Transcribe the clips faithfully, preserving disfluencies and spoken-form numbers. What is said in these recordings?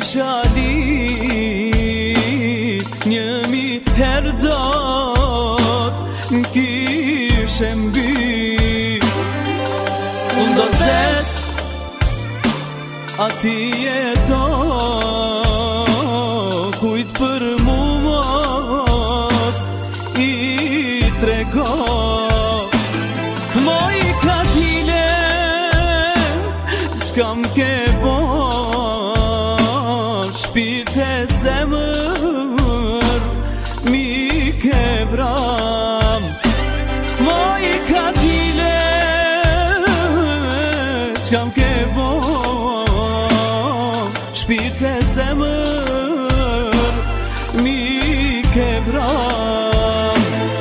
shali njëmi herdot m'kishe mby. Unë do t'es ati jeto kujt për mu mos i trego. Moj katile s'kam ke bon shpirt e zemër mi ke vram. Moj katile s'kam ke bon shpirt e zemër mi ke vram.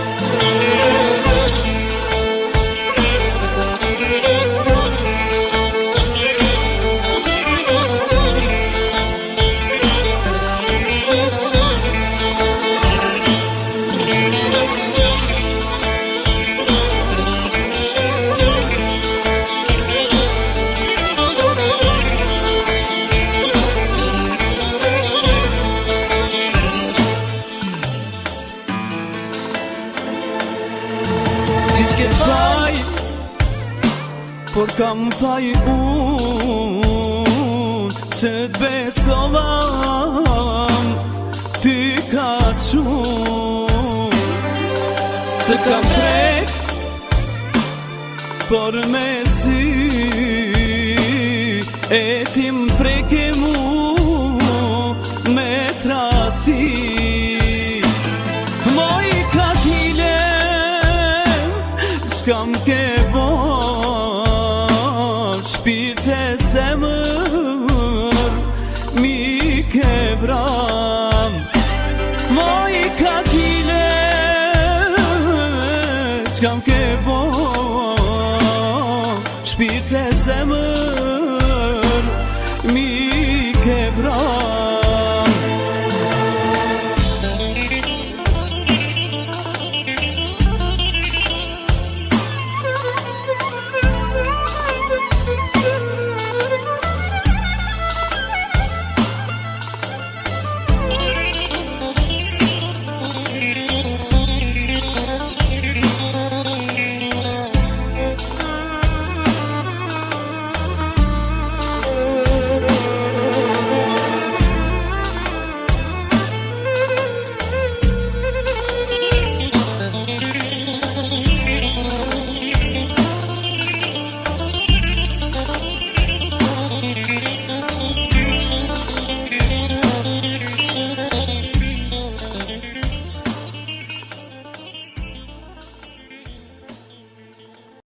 S'ke faj, por kam faj unë që t'besovam ty ka qunë. Të kam prek, por me sy e ti m'preke mu me trati. Moj katile s'kam ke bon shpirt e zemër mi ke vram. Moj katile s'kam ke bon shpirt e zemër